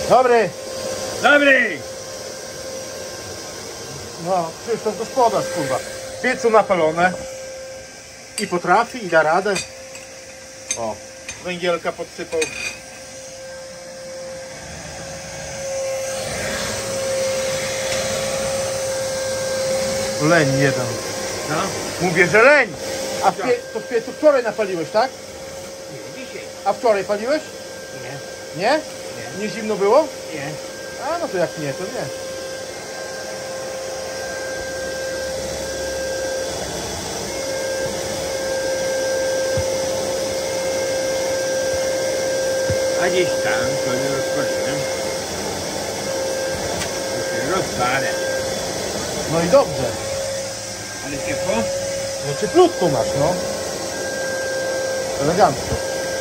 Dobry. Dobry! No, Krzysztof gospodarz, kurwa. W piecu napalone. I potrafi, i da radę. O, węgielka podsypał. Leń jeden. No? Mówię, że leń. A to w piecu wczoraj napaliłeś, tak? Nie, dzisiaj. A wczoraj paliłeś? Nie. Nie? Nie. Nie zimno było? Nie. A no to jak nie, to nie. A gdzieś tam, to nie rozpoczynam. To się rozparę. No i dobrze. Ale ciepło? No cieplutko masz, no. Elegancko.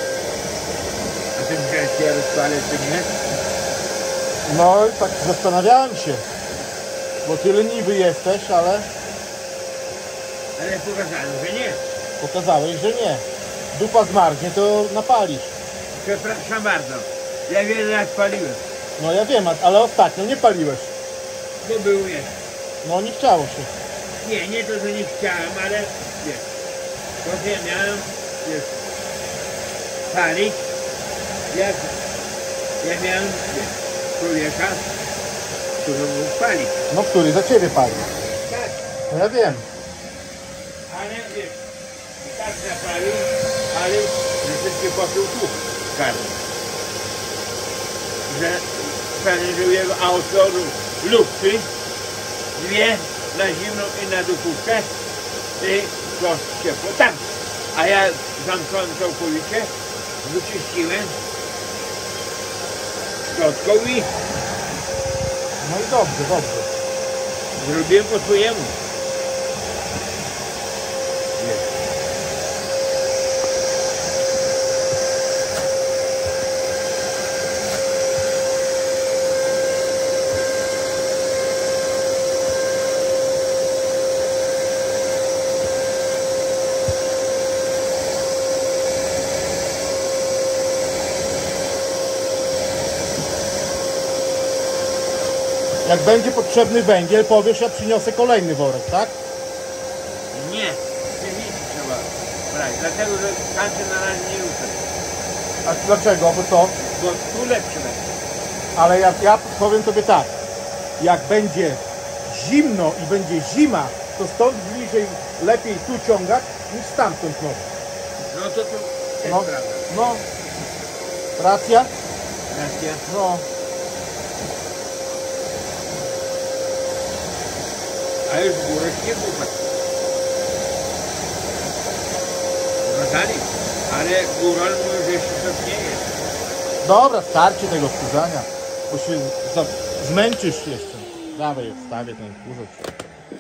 A ty myślałeś, że ja rozpalę, czy nie? No i tak zastanawiałem się. Bo ty leniwy jesteś, ale Ale pokazałem, że nie. pokazałeś, że nie. Dupa zmarznie, to napalisz. Przepraszam bardzo. Ja wiele lat paliłem. No ja wiem, ale ostatnio nie paliłeś. Bo był jest. No nie chciało się. Nie, nie to, że nie chciałem, ale wiesz. Bo ja miałem, wiesz, palić. Jak ja miałem, wiesz, człowieka, który mógł palić. No który za ciebie pali. Tak, No ja wiem. ale wiesz, tak zapalił, ale że wszystkie popił tu karmy. Że przeleżył jego auto lufty, dwie na zimną i na dupówkę i to ciepło tam. A ja zamknąłem całkowicie, wyczyściłem środką i No i dobrze, dobrze. zrobiłem po swojemu. Jak będzie potrzebny węgiel, powiesz, ja przyniosę kolejny worek, tak? Nie, przewidzieć trzeba brać, dlatego że tamten na razie nie ruszę. A dlaczego? Bo co? Bo tu lepszy będzie. Ale ja powiem tobie tak. Jak będzie zimno i będzie zima, to stąd bliżej lepiej tu ciągać niż stamtąd nowy. No to tu jest No, prawda. no. Racja? Racja. No. A już górę nie bucha. Pokazali, ale górą już jeszcze to nie jest. Dobra, starczy tego wkurzania, bo się zmęczysz jeszcze. Dawaj, odstawię ten kurz.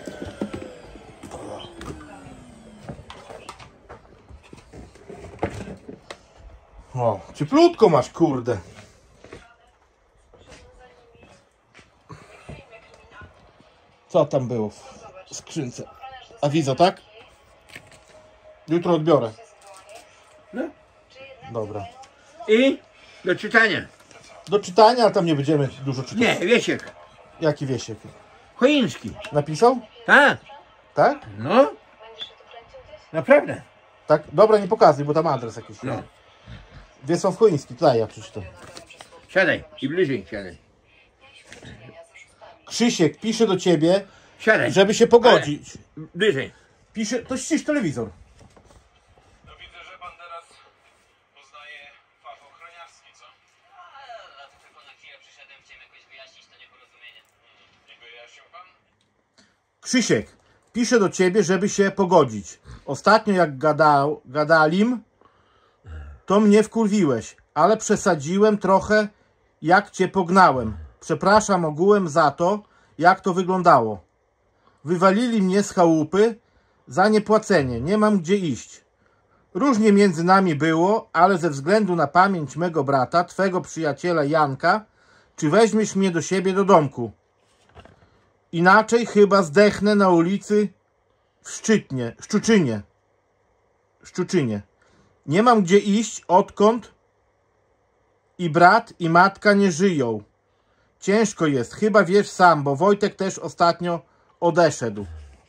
O, cieplutko masz, kurde. Co tam było w skrzynce? Awizo, tak? Jutro odbiorę. No. Dobra. I do czytania. Do czytania, ale tam nie będziemy dużo czytać. Nie, Wiesiek. Jaki Wiesiek? Choiński. Napisał? Tak. Tak? No. Naprawdę. Tak? Dobra, nie pokazuj, bo tam adres jakiś. No. Wiesław Choiński, tutaj ja przeczytam. Siadaj i bliżej siadaj. Krzysiek pisze do ciebie, Siadaj. żeby się pogodzić. Ale bliżej. Pisze, to ścisz telewizor. No widzę, że pan teraz poznaje fach ochroniarski, co? A to tylko na chwilę przyszedłem, chciałem jakoś wyjaśnić to nieporozumienie. Nie wyjaśnił pan? Krzysiek pisze do ciebie, żeby się pogodzić. Ostatnio jak gadalim, to mnie wkurwiłeś, ale przesadziłem trochę, jak cię pognałem. Przepraszam ogółem za to, jak to wyglądało. Wywalili mnie z chałupy za niepłacenie. Nie mam gdzie iść. Różnie między nami było, ale ze względu na pamięć mego brata, twego przyjaciela Janka, czy weźmiesz mnie do siebie do domku? Inaczej chyba zdechnę na ulicy w Szczuczynie. Nie mam gdzie iść, odkąd i brat i matka nie żyją. Ciężko jest, chyba wiesz sam, bo Wojtek też ostatnio odeszedł.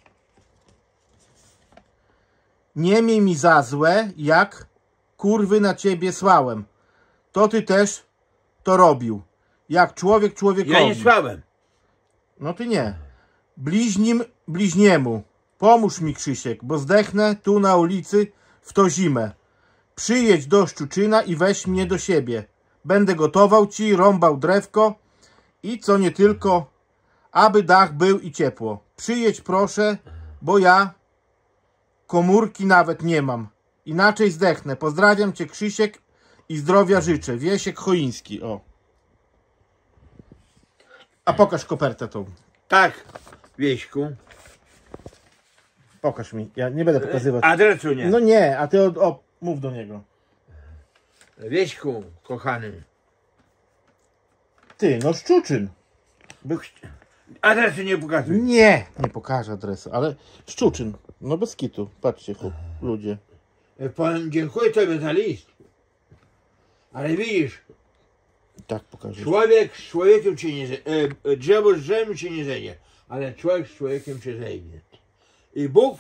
Nie miej mi za złe, jak kurwy na ciebie słałem. To ty też to robił. Jak człowiek człowiekowi. Ja nie słałem. No ty nie. Bliźnim bliźniemu. Pomóż mi, Krzysiek, bo zdechnę tu na ulicy w to zimę. Przyjedź do Szczuczyna i weź mnie do siebie. Będę gotował ci, rąbał drewko i co nie tylko, aby dach był i ciepło. Przyjedź proszę, bo ja komórki nawet nie mam. Inaczej zdechnę. Pozdrawiam cię, Krzysiek, i zdrowia życzę. Wiesiek Choiński. O. A pokaż kopertę tą. Tak, Wieśku. Pokaż mi. Ja nie będę pokazywać. Adresu nie. No nie, a ty mów do niego. Wieśku, kochany. Ty, no Szczuczyn. Adresu nie pokazuj. Nie pokażę adresu, ale Szczuczyn. No bez kitu. Patrzcie, ludzie. Powiem, dziękuję tobie za list. Ale widzisz, Tak pokażę. człowiek z człowiekiem się nie drzewo z drzewem się nie zejdzie, ale człowiek z człowiekiem się zejdzie. I Bóg,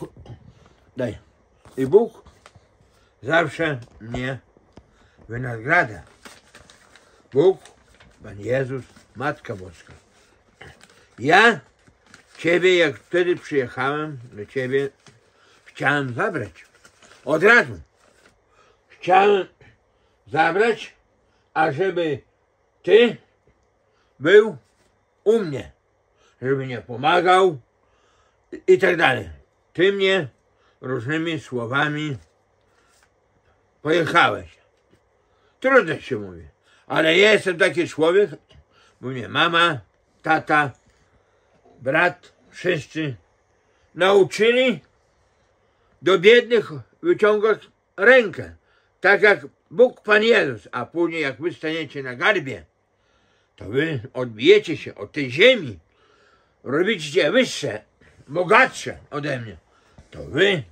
i Bóg zawsze mnie wynagradza. Bóg, Pan Jezus, Matka Boska. Ja ciebie, jak wtedy przyjechałem do ciebie, chciałem zabrać. Od razu. Chciałem zabrać, ażeby ty był u mnie. Żeby mnie pomagał i tak dalej. Ty mnie różnymi słowami pojechałeś. Trudno się mówi. Ale ja jestem taki człowiek, bo mnie mama, tata, brat, wszyscy nauczyli do biednych wyciągać rękę. Tak jak Bóg Pan Jezus, a później jak wy staniecie na garbie, to wy odbijecie się od tej ziemi, robicie wyższe, bogatsze ode mnie. To wy.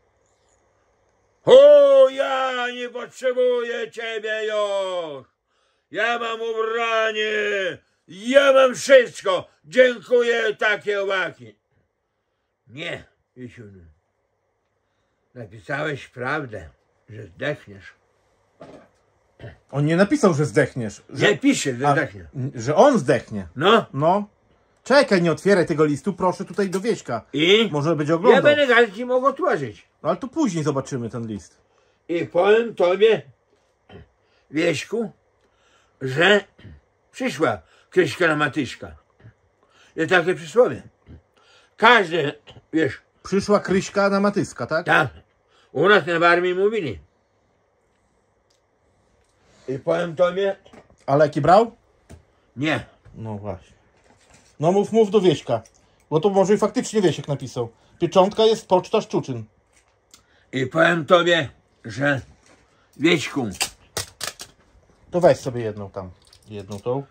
O, ja nie potrzebuję ciebie już. Ja mam ubranie, ja mam wszystko. Dziękuję, takie owaki. Nie, Jesiuniu. Napisałeś prawdę, że zdechniesz. On nie napisał, że zdechniesz. Nie pisze, że zdechnie. Że on zdechnie. No. No. Czekaj, nie otwieraj tego listu, proszę tutaj do Wieśka. I może będzie oglądał. ja będę gadać ci mógł otworzyć. No ale to później zobaczymy ten list. I powiem tobie, Wieśku, że przyszła Kryśka na Matyszka. Jest takie przysłowie. Każdy, wiesz. Przyszła Kryśka na Matyska, tak? Tak. U nas na armii mówili. I powiem tobie. Ale jaki brał? Nie. No właśnie. No mów do Wieśka. Bo to może i faktycznie Wiesiek napisał. Pieczątka jest poczta Szczuczyn. I powiem tobie, że Wieśku. To weź sobie jedną tam. Jedną tą.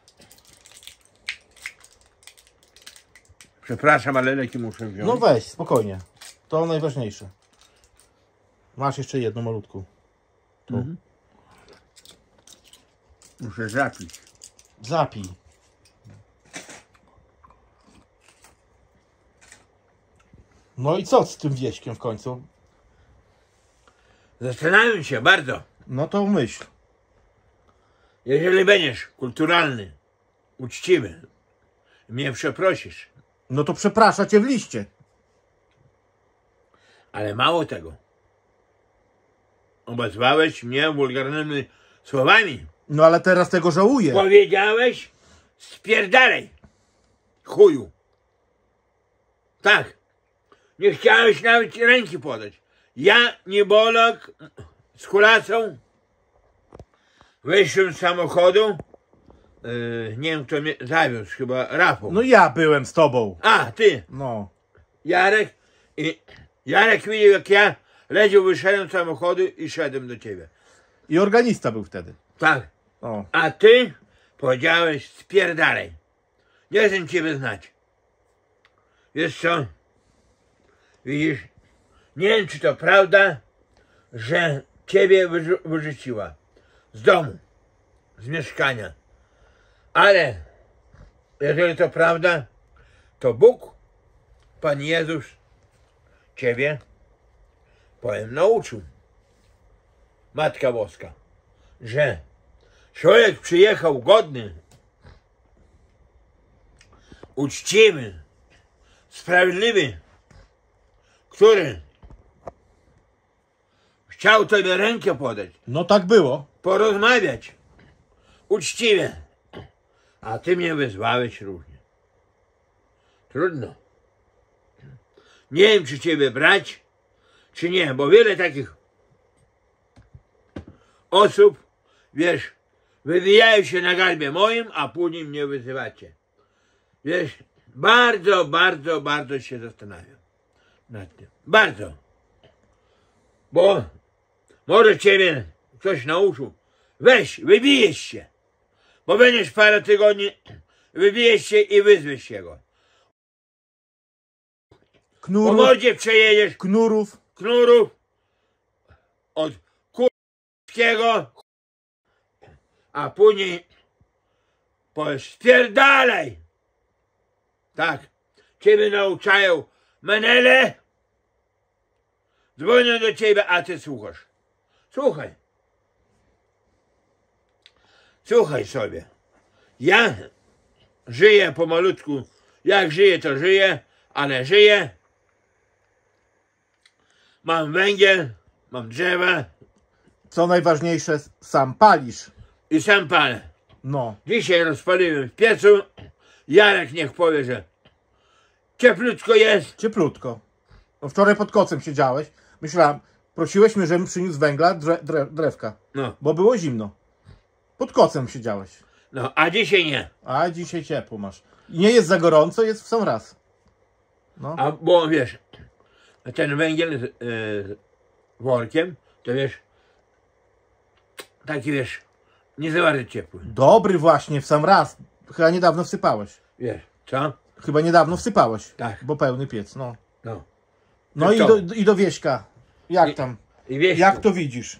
Przepraszam, ale leki muszę wziąć. No weź, spokojnie. To najważniejsze. Masz jeszcze jedną malutką. Tu. Muszę zapić. Zapij. No i co z tym Wieśkiem w końcu? Zastanawiam się bardzo. No to myśl. Jeżeli będziesz kulturalny, uczciwy, mnie przeprosisz. No to przeprasza cię w liście. Ale mało tego. Obezwałeś mnie wulgarnymi słowami. No ale teraz tego żałuję. Powiedziałeś spierdalej. Chuju. Tak. Nie chciałeś nawet ręki podać. Ja, niebolak, z hulacą, wyszłem z samochodu. Nie wiem, kto mnie zawiózł, chyba Rafał. No ja byłem z tobą. A, ty, No. Jarek. I Jarek widział, jak ja ledwo wyszedłem z samochodu i szedłem do ciebie. I organista był wtedy. Tak. O. A ty powiedziałeś spierdalej. Nie chcę ciebie znać. Wiesz co? Widzisz? Nie wiem, czy to prawda, że ciebie wyrzuciła z domu, z mieszkania. Ale jeżeli to prawda, to Bóg, Pan Jezus, Ciebie, powiem, nauczył, Matka Boska, że człowiek przyjechał godny, uczciwy, sprawiedliwy, który chciał Tobie rękę podać, No tak było. porozmawiać uczciwie, a Ty mnie wyzwałeś różnie. Trudno. Nie wiem, czy Ciebie brać, czy nie, bo wiele takich osób, wiesz, wywijają się na garbie moim, a później mnie wyzywacie. Wiesz, bardzo, bardzo, bardzo się zastanawiam nad tym. Bardzo. Bo może Ciebie ktoś nauczył. Weź, wybijesz się. Bo będziesz parę tygodni, wybijesz się i wyzwiesz się go. Po Knurów, mordzie przejedziesz, knurów. knurów, od kurskiego, a później powiesz, spierdalaj. Tak, Ciebie nauczają menele, dzwonią do Ciebie, a Ty słuchasz. Słuchaj. Słuchaj sobie. Ja żyję pomalutku, jak żyję, to żyję, ale żyję. Mam węgiel, mam drzewa Co najważniejsze, sam palisz. i sam palę. No. Dzisiaj rozpaliłem w piecu. Jarek niech powie, że cieplutko jest. Cieplutko. No wczoraj pod kocem siedziałeś. Myślałem, prosiłeś mnie, żebym przyniósł węgla, drewka. No, Bo było zimno. Pod kocem siedziałeś. no, a dzisiaj nie. A dzisiaj ciepło masz. I nie jest za gorąco, jest w sam raz. No. A bo wiesz, ten węgiel z workiem, to wiesz, taki wiesz, nie za bardzo ciepły. Dobry właśnie, w sam raz. Chyba niedawno wsypałeś. Wiesz, co? Chyba niedawno wsypałeś. Tak. Bo pełny piec, no. No. No To i co? i do Wieśka. Jak I- tam? I wiesz, Jak to widzisz?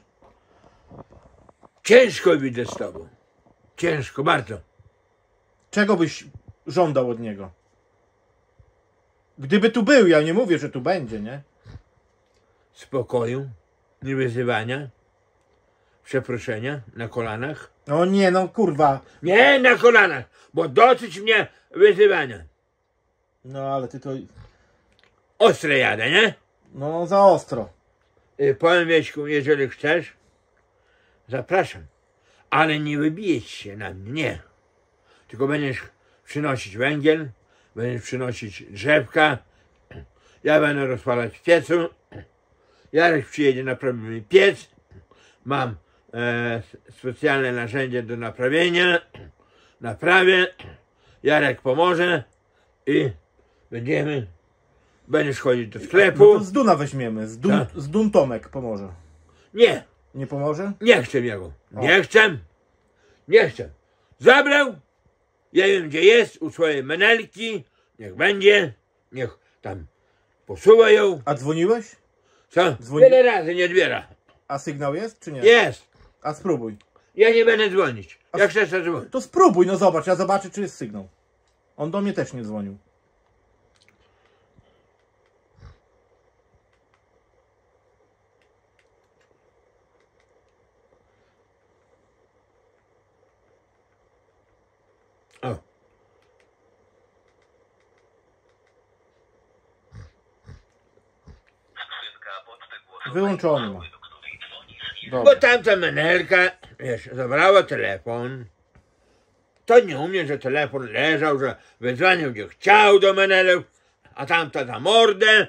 ciężko widzę z tobą. Ciężko, bardzo. Czego byś żądał od niego? Gdyby tu był, ja nie mówię, że tu będzie, nie? Spokoju, nie wyzywania, przeproszenia na kolanach. No nie, no kurwa. Nie na kolanach, bo dosyć mnie wyzywania. No ale ty to... Ostre jadę, nie? No za ostro. Powiem Wieśku, jeżeli chcesz, zapraszam. Ale nie wybijesz się na mnie, nie. Tylko będziesz przynosić węgiel, będziesz przynosić drzewka, ja będę rozpalać w piecu, Jarek przyjedzie, naprawi mi piec, mam specjalne narzędzie do naprawienia, naprawię, Jarek pomoże i będziesz chodzić do No sklepu. to z Duna weźmiemy. Tak. Z Dun Tomek pomoże. Nie, Nie pomoże? nie chcę jego. Nie chcę. Nie chcę. Zabrał. Ja wiem, gdzie jest, u swojej menelki. Niech będzie. Niech tam posuwa ją. A dzwoniłeś? Co? Dzwoni- Wiele razy nie odbiera. A sygnał jest, czy nie? Jest. A spróbuj. Ja nie będę dzwonić. Jak chcesz, to dzwoń. To spróbuj, no zobacz, ja zobaczę, czy jest sygnał. On do mnie też nie dzwonił. O. Wyłączony ma. Bo Dobra. tamta menelka, wiesz, zabrała telefon. To nie u mnie, że telefon leżał, że wydzwonił gdzie chciał do menelów, a tamta za mordę.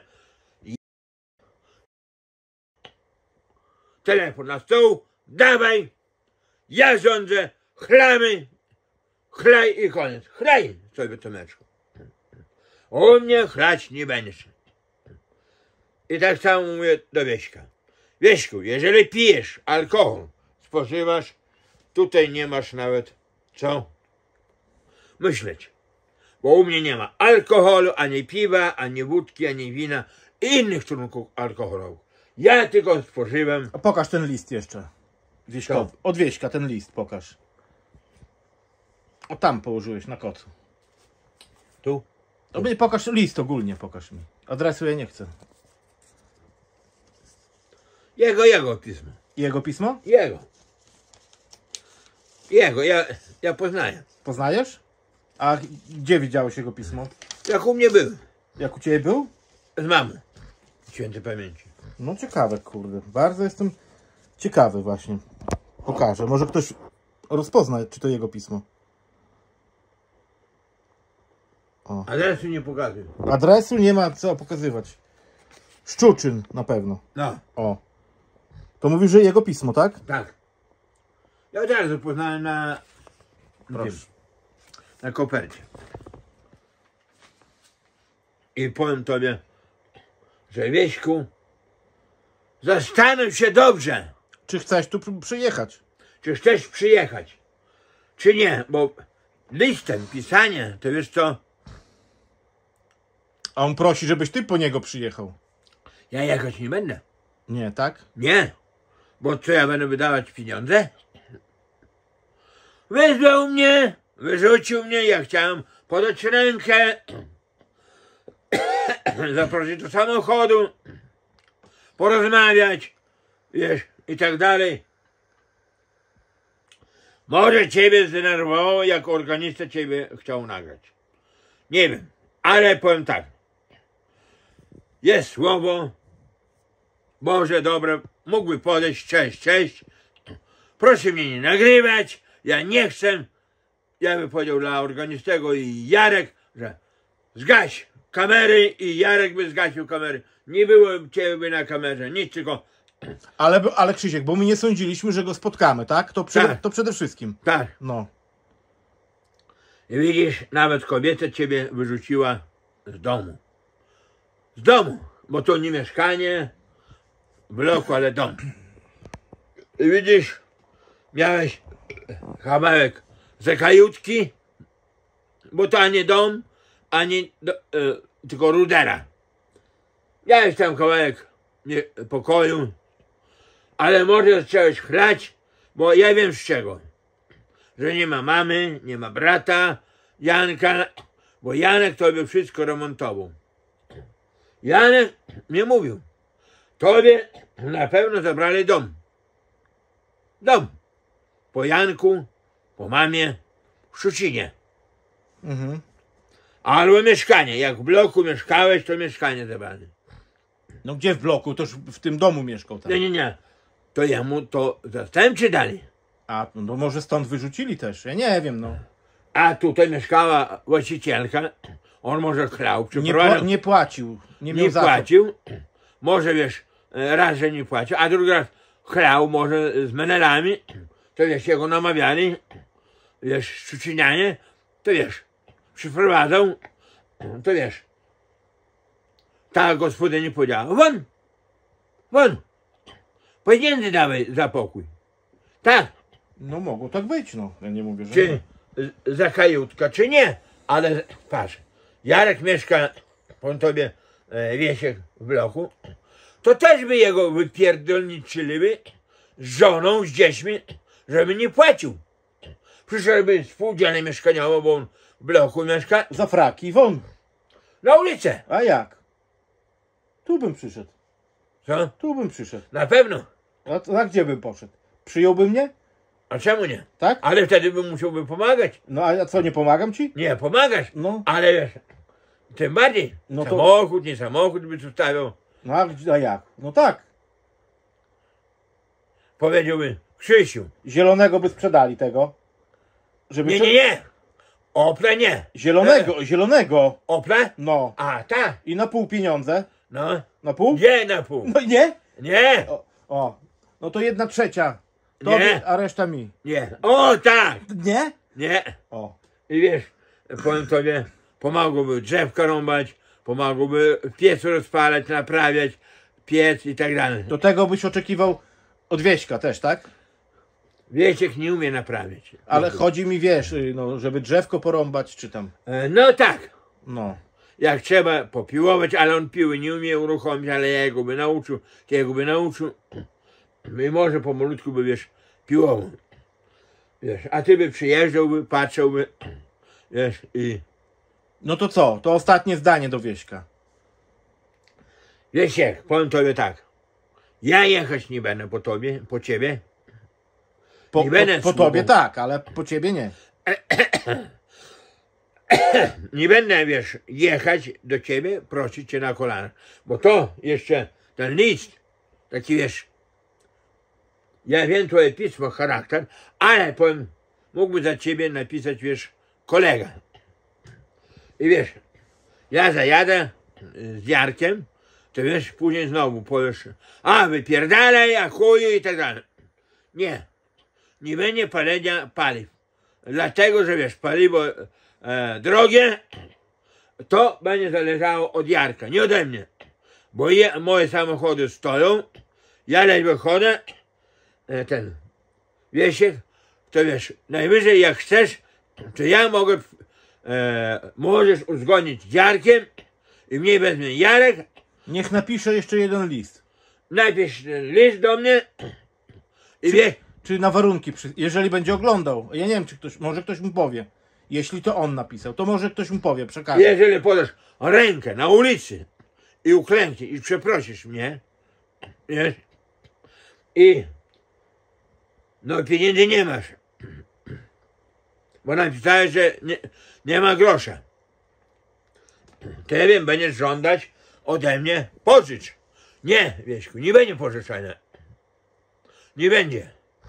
Telefon na stół, dawaj, ja rządzę, chlamy, chlaj i koniec. Chlaj sobie Tomeczku. U mnie chlać nie będziesz. I tak samo mówię do Wieśka. Wieśku, jeżeli pijesz alkohol, spożywasz, tutaj nie masz nawet co myśleć. Bo u mnie nie ma alkoholu, ani piwa, ani wódki, ani wina i innych trunków alkoholowych. Ja tylko spożywam. A pokaż ten list jeszcze. Wieśkowy. Od Wieśka ten list pokaż. O tam położyłeś na kocu. Tu? No pokaż list ogólnie, pokaż mi. Adresu ja nie chcę. Jego pismo. Jego pismo? Jego, ja poznaję. Poznajesz? A gdzie widziałeś jego pismo? Jak u mnie był. Jak u ciebie był? Z mamą. Świętej pamięci. No ciekawe, kurde. Bardzo jestem ciekawy właśnie. Pokażę. Może ktoś rozpozna, czy to jego pismo. O. Adresu nie pokazuję. Adresu nie ma co pokazywać. Szczuczyn na pewno. No, O. To mówisz, że jego pismo, tak? tak. Ja od razu poznałem na... Proszę. Na kopercie. I powiem tobie, że Wieśku, zastanów się dobrze, Czy chcesz tu przyjechać? czy chcesz przyjechać, czy nie, bo listem, pisanie, to wiesz co, A on prosi, żebyś ty po niego przyjechał. ja jechać nie będę. Nie, tak? Nie, bo co ja będę wydawać pieniądze? Wezwał mnie, wyrzucił mnie, ja chciałem podać rękę, zaprosić do samochodu, porozmawiać, wiesz, i tak dalej. Może ciebie zdenerwowało, jak organista ciebie chciał nagrać. Nie wiem, ale powiem tak. Jest słowo, Boże dobre, mógłby podejść, cześć. Proszę mnie nie nagrywać, ja nie chcę. Ja bym powiedział dla organistego i Jarek, że zgaś kamery i Jarek by zgasił kamery. Nie było ciebie na kamerze, nic, tylko... Ale Krzysiek, bo my nie sądziliśmy, że go spotkamy, tak? To przede wszystkim. Tak. No. I widzisz, nawet kobieta ciebie wyrzuciła z domu. Z domu, bo to nie mieszkanie w bloku, ale dom. I widzisz, miałeś kawałek ze kajutki, bo to ani dom, ani tylko rudera. Miałeś tam kawałek pokoju, ale może zacząłeś chlać, bo ja wiem z czego. Że nie ma mamy, nie ma brata, Janka, bo Janek tobie wszystko remontował. Janek mnie mówił, tobie na pewno zabrali dom. Dom. Po Janku, po mamie, w Szczucinie. Mhm. Albo mieszkanie. Jak w bloku mieszkałeś, to mieszkanie zabrali. No gdzie w bloku? Toż w tym domu mieszkał tam. Nie. To jemu to zastępczy dali. A, no może stąd wyrzucili też. Ja nie wiem, no. A tutaj mieszkała właścicielka. On może chlał, przyprowadzał. Nie płacił. Nie miał Nie za co. płacił. Może wiesz, raz, że nie płacił, a drugi raz chlał może z menelami. To wiesz, jego namawiali. Wiesz, Szczucinianie. To wiesz, przyprowadzał. To wiesz. Ta gospodyni powiedziała, won. Pieniędzy dawaj za pokój. Tak. No mogło tak być, no. Ja nie mówię, że... Czy za kajutka, czy nie. Ale patrz, Jarek mieszka po tobie Wiesiek w bloku, to też by jego wypierdolniczyliby z żoną, z dziećmi, żeby nie płacił. Przyszedłby spółdzielnie mieszkaniowo, bo on w bloku mieszka, Za fraki, won. na ulicę. A jak? Tu bym przyszedł. Co? Tu bym przyszedł. Na pewno. A gdzie bym poszedł? Przyjąłby mnie? A czemu nie? Tak? Ale wtedy bym musiałby pomagać. No a co, nie pomagam ci? Nie, pomagać. No. Ale wiesz, tym bardziej. No to- Samochód, nie samochód by tu stawiał. No a jak? No tak. Powiedziałby, Krzysiu. Zielonego by sprzedali tego. Żeby Nie. Opla nie. Zielonego. Opla? No. A, tak. I na pół pieniądze. No. Na pół? Nie na pół. No i nie? Nie. O. No to 1/3. Tobie, Nie. a reszta mi. Nie. O, tak. Nie? Nie. O. I wiesz, powiem tobie, pomagałby drzewka rąbać, pomagałby piec rozpalać, naprawiać piec i tak dalej. Do tego byś oczekiwał od Wieśka też, tak? Wiesiek nie umie naprawiać. Ale chodzi mi, wiesz, no, żeby drzewko porąbać, czy tam. No tak. No. Jak trzeba popiłować, ale on piły nie umie uruchomić, ale ja jego by nauczył. I może pomalutku by, wiesz, piłował. Wiesz, a ty by przyjeżdżałby, patrzyłby, wiesz, i No to co? To ostatnie zdanie do Wieśka. Wiesiek, powiem tobie tak. Ja jechać nie będę po tobie, po ciebie. Po, Nie będę po sługą. tobie tak, ale po ciebie nie. Nie będę, wiesz, jechać do ciebie, prosić cię na kolanach. Bo to jeszcze, ten list, taki wiesz, ja wiem twoje pismo, charakter, ale powiem, mógłby za ciebie napisać, wiesz, kolega. I wiesz, ja zajadę z Jarkiem, to wiesz, później znowu powiesz, a wypierdalaj, a chuju i tak dalej. Nie, nie będzie palenia paliw. Dlatego, że wiesz, paliwo drogie, to będzie zależało od Jarka, nie ode mnie. Bo moje samochody stoją, ja ledwo chodzę, ten Wiesiek, to wiesz, najwyżej jak chcesz, to ja mogę, możesz uzgodnić z Jarkiem i mnie wezmie Jarek. Niech napisze jeszcze jeden list. Napisz list do mnie i wie, Czy na warunki, jeżeli będzie oglądał. Ja nie wiem, czy ktoś, może ktoś mu powie. Jeśli to on napisał, to może ktoś mu powie, przekaże. jeżeli podasz rękę na ulicy i uklękniesz i przeprosisz mnie, wiesz, i no pieniędzy nie masz, bo napisałeś, że nie ma grosza, to ja wiem, będziesz żądać ode mnie pożycz. Nie, Wieśku, nie będzie pożyczania. Nie będzie.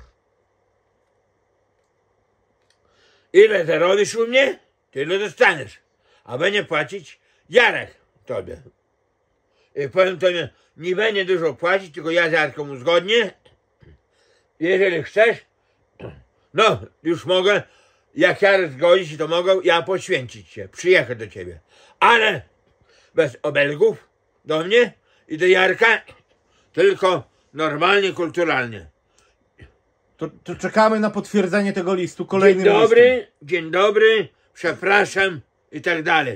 Ile zarobisz u mnie, tyle dostaniesz. A będzie płacić Jarek tobie. I powiem tobie, nie będzie dużo płacić, tylko ja z Jarkiem uzgodnię. Jeżeli chcesz, no już mogę, jak Jarek zgodzi się, to mogę ja poświęcić się, przyjechać do ciebie. Ale bez obelgów do mnie i do Jarka, tylko normalnie, kulturalnie. To czekamy na potwierdzenie tego listu kolejnym listem. Dzień dobry, przepraszam i tak dalej.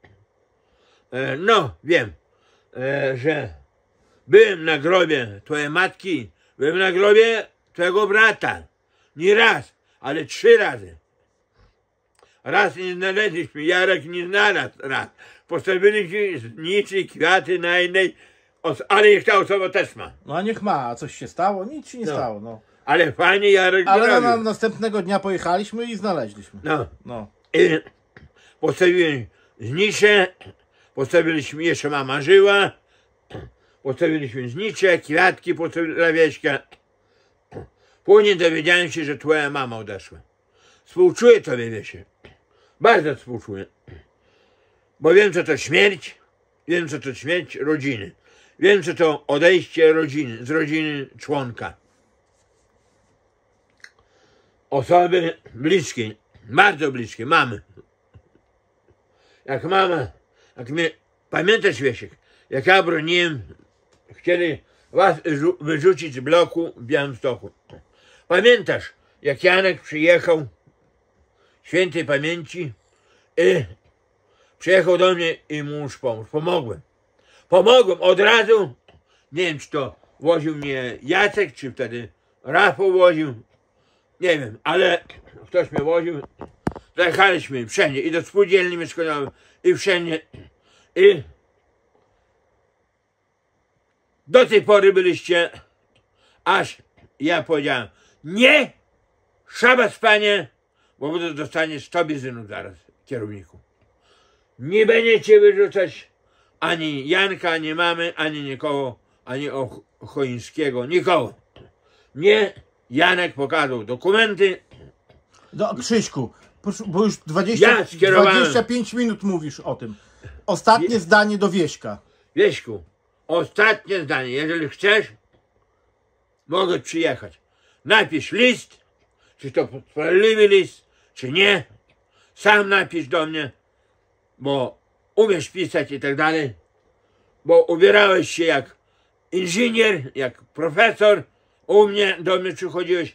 No, wiem, że byłem na grobie twojej matki, byłem na grobie twojego brata. Nie raz, ale 3 razy. Raz nie znaleźliśmy, Jarek nie znalazł raz. Postawiliśmy zniczy kwiaty na innej, ale niech ta osoba też ma. No a niech ma, a coś się stało? Nic się nie stało, no. Ale fajnie Jarek Ale następnego dnia pojechaliśmy i znaleźliśmy. No. I postawiłem znicze, postawiliśmy, jeszcze mama żyła, postawiliśmy znicze, kwiatki dla Wieśka. Później dowiedziałem się, że twoja mama odeszła. Współczuję tobie, Wiesiek. Bardzo współczuję. Bo wiem, co to śmierć, wiem, co to śmierć rodziny. Wiem, co to odejście rodziny, z rodziny członka. Osoby bliskie, bardzo bliskie, mamy. Jak mama, pamiętasz, Wiesiek, jak ja broniłem, chcieli was wyrzucić z bloku w Białymstoku. Pamiętasz, jak Janek przyjechał, świętej pamięci, i przyjechał do mnie i mu już pomógł. Pomogłem od razu. Nie wiem, czy to woził mnie Jacek, czy wtedy Rafał woził. Nie wiem, ale ktoś mnie woził. Zajechaliśmy wszędzie i do spółdzielni mieszkaniowej i wszędzie. I do tej pory byliście, aż ja powiedziałem, nie, szabat panie, bo dostaniesz 100 bizynów zaraz, kierowniku. Nie będziecie wyrzucać ani Janka, ani mamy, ani nikogo, ani Choińskiego, nikogo. Nie, Janek pokazał dokumenty. Krzyśku, bo już 25 minut mówisz o tym. Ostatnie zdanie do Wieśka. Wieśku, ostatnie zdanie. Jeżeli chcesz, mogę przyjechać. Napisz list, czy to sprawiedliwy list, czy nie. Sam napisz do mnie, bo umiesz pisać i tak dalej. Bo ubierałeś się jak inżynier, jak profesor. Do mnie przychodziłeś.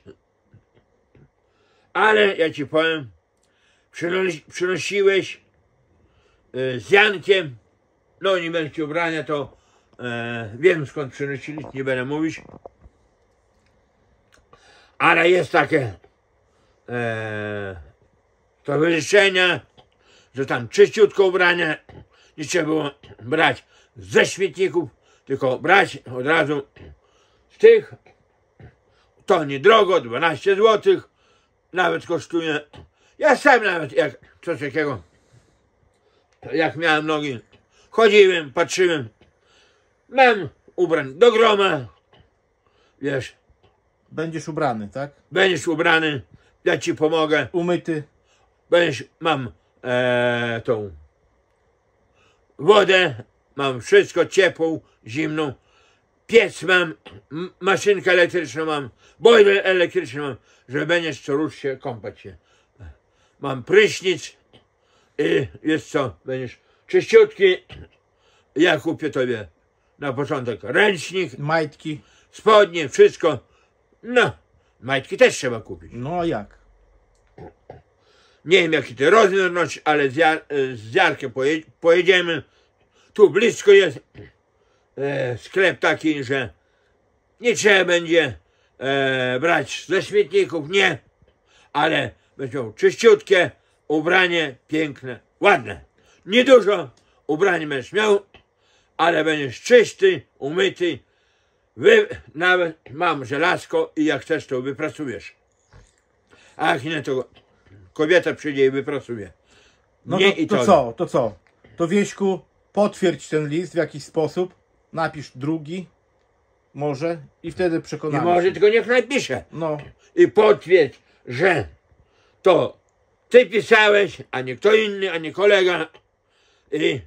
Ale ja ci powiem, przynosiłeś z Jankiem, no nie będę ci ubrania, to wiem skąd przynosili, nie będę mówić. Ale jest takie stowarzyszenia, że tam czyściutko ubrania, nie trzeba było brać ze śmietników, tylko brać od razu z tych. To niedrogo, 12 zł, nawet kosztuje. Ja sam nawet, jak coś takiego, jak miałem nogi, chodziłem, patrzyłem, mam ubrań do groma, wiesz. Będziesz ubrany, tak? Będziesz ubrany, ja ci pomogę. Umyty. Mam tą wodę, mam wszystko ciepłą, zimną, piec mam, maszynkę elektryczną mam, boiler elektryczny mam, że będziesz co rusz się kąpać się. Mam prysznic i jest co, będziesz czyściutki. Ja kupię tobie na początek ręcznik, Majtki. spodnie, wszystko. No, majtki też trzeba kupić. No a jak? Nie wiem jaki ty rozmiar nosisz, ale z Jarkiem pojedziemy. Tu blisko jest sklep taki, że nie trzeba będzie brać ze śmietników, nie. Ale będziesz miał czyściutkie ubranie, piękne, ładne. Niedużo ubrań będziesz miał, ale będziesz czysty, umyty. Nawet mam żelazko i jak chcesz to wypracujesz. A jak nie, to kobieta przyjdzie i wypracuje. No Nie to co? To Wieśku, potwierdź ten list w jakiś sposób. Napisz drugi. Może. I wtedy Nie przekonamy może, się. tylko niech napisze. No. I potwierdź, że to ty pisałeś, a nie kto inny, a nie kolega. I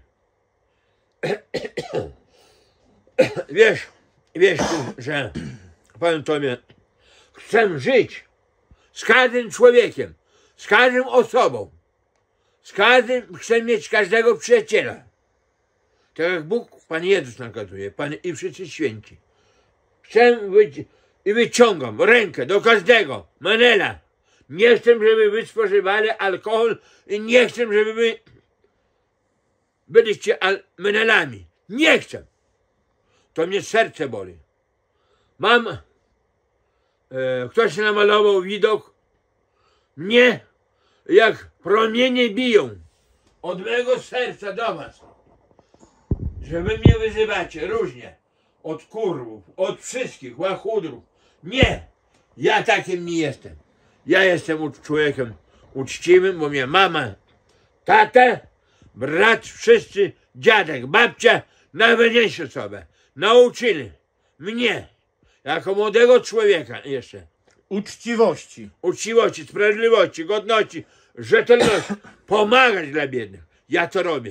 wiesz, że powiem tobie, chcę żyć z każdym człowiekiem, z każdą osobą, z każdym, chcę mieć każdego przyjaciela. Tak jak Bóg, Pan Jezus nakazuje, Pan i wszyscy święci. Chcę i wyciągam rękę do każdego, Manela. Nie chcę, żeby wy spożywali alkohol i nie chcę, żeby wy byliście menelami. Nie chcę. To mnie serce boli. Mam, ktoś namalował widok mnie, jak promienie biją od mego serca do was. Że wy mnie wyzywacie różnie. Od kurwów, od wszystkich łachudrów. Nie! Ja takim nie jestem. Ja jestem człowiekiem uczciwym, bo mnie mama, tata, brat, wszyscy, dziadek, babcia, najważniejsze sobie nauczyli mnie, jako młodego człowieka jeszcze, Uczciwości, sprawiedliwości, godności, rzetelności, pomagać dla biednych. Ja to robię.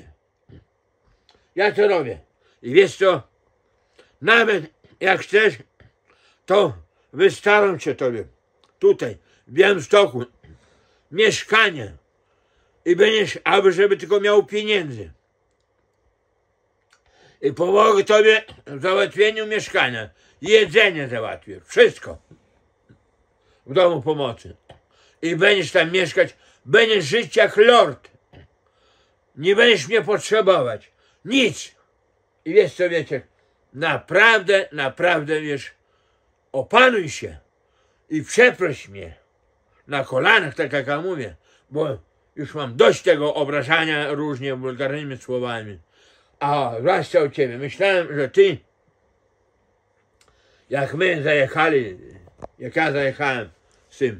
I wiesz co, nawet jak chcesz, to wystawiam cię tobie tutaj, w Białymstoku, mieszkanie i będziesz, żeby tylko miał pieniędzy. I pomogę tobie w załatwieniu mieszkania, jedzenie załatwię, wszystko w domu pomocy. I będziesz tam mieszkać, będziesz żyć jak lord. Nie będziesz mnie potrzebować, nic. I wiesz co, wiecie, naprawdę, wiesz, opanuj się i przeproś mnie na kolanach, tak jak ja mówię, bo już mam dość tego obrażania różnie wulgarnymi słowami. A zwłaszcza u ciebie. Myślałem, że ty, jak my zajechali, jak ja zajechałem z tym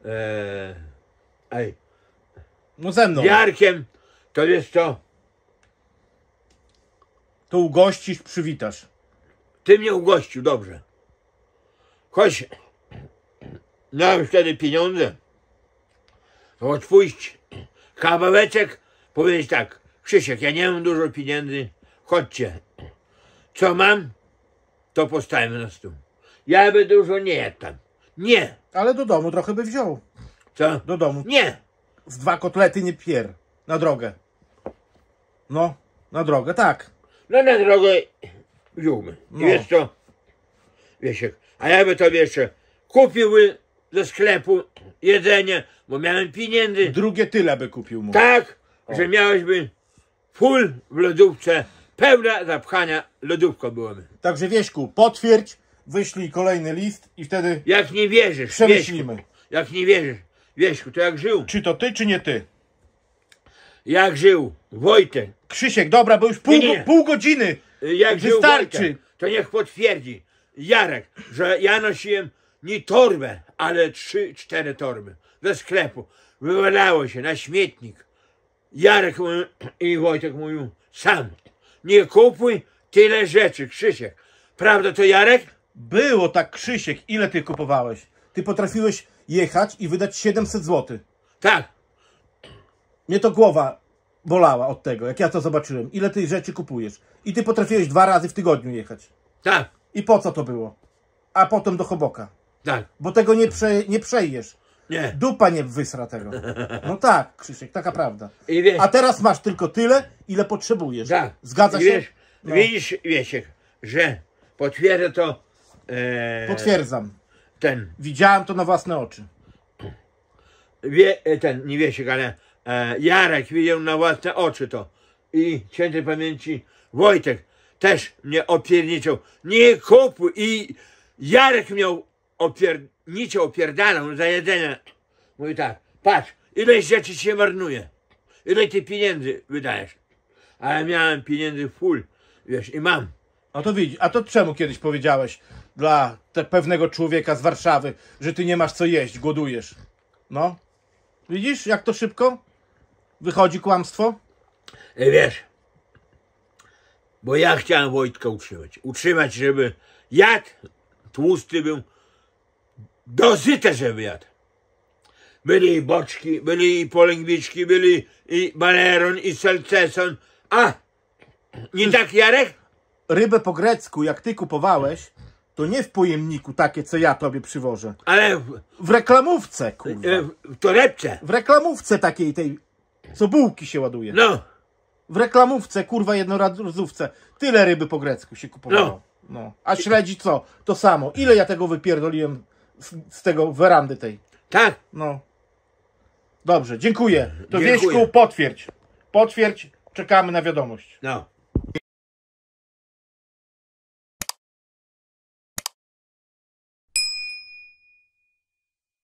No ze mną. Jarkiem, to jest to, To ugościsz, przywitasz. ty mnie ugościł, dobrze. Choć miałem wtedy pieniądze, to odpuść kawałeczek, powiedzieć tak, Krzysiek, ja nie mam dużo pieniędzy, chodźcie. Co mam, to postawimy na stół. Ja by dużo nie jadł tam. Nie. Ale do domu trochę by wziął. Co? Do domu. Nie. Z 2 kotlety nie pier. Na drogę. No, na drogę, tak. No na drogę wziąłby. I No. wiesz co, Wiesiek, a ja by tobie jeszcze kupiłby ze sklepu jedzenie, bo miałem pieniędzy. Drugie tyle by kupił mu. Tak, że miałeś by full w lodówce, pełna zapchania lodówka byłaby. Także Wieśku, potwierdź, wyślij kolejny list i wtedy Jak nie wierzysz, przemyślimy. Wieśku, jak nie wierzysz, Wieśku, to jak żył. Czy to ty, czy nie ty? jak żył Wojtek, Krzysiek, dobra, bo już Nie. pół godziny. jak żył Wystarczy. Wojtek, to niech potwierdzi Jarek, że ja nosiłem nie torbę, ale 3-4 torby ze sklepu. Wywalało się na śmietnik. Jarek i Wojtek mówił, sam, nie kupuj tyle rzeczy, Krzysiek. Prawda to, Jarek? Było tak, Krzysiek, ile ty kupowałeś? Ty potrafiłeś jechać i wydać 700 zł. Tak, Mnie to głowa bolała od tego, jak ja to zobaczyłem. Ile ty rzeczy kupujesz? I ty potrafiłeś 2 razy w tygodniu jechać. tak, I po co to było? A potem do Choboka. tak, Bo tego nie przejesz. nie. Dupa nie wysra tego. No tak, Krzysiek, taka prawda. I wiesz, A teraz masz tylko tyle, ile potrzebujesz. tak. Zgadza I się? wiesz, No. Widzisz, Wiesiek, że potwierdza to Potwierdzam. ten, Widziałem to na własne oczy. nie Wiesiek, ale Jarek widział na własne oczy to. I świętej pamięci Wojtek też mnie opierniczał. Nie kupuj. I Jarek miał opierdalał za jedzenie. Mówi tak, patrz, ile rzeczy się marnuje. Ile ty pieniędzy wydajesz. A ja miałem pieniędzy full, wiesz, i mam. No to widzisz, a to czemu kiedyś powiedziałeś dla pewnego człowieka z Warszawy, że ty nie masz co jeść, głodujesz? No. Widzisz, jak to szybko wychodzi kłamstwo? Wiesz, bo ja chciałem Wojtka utrzymać, żeby jadł, tłusty był, dosyte, żeby jadł. Byli i boczki, byli i polęgwiczki, byli i baleron, i salceson, a nie tak, Jarek? Rybę po grecku, jak ty kupowałeś, to nie w pojemniku takie, co ja tobie przywożę. Ale W reklamówce, kurwa. w torebce, W reklamówce takiej, tej, co bułki się ładuje. no, W reklamówce, kurwa, jednorazówce. Tyle ryby po grecku się kupowało. No. A śledzi co? To samo. Ile ja tego wypierdoliłem z tego werandy tej? tak, No. Dobrze, dziękuję. To Dziękuję. Wieśku, potwierdź. Potwierdź, czekamy na wiadomość. no.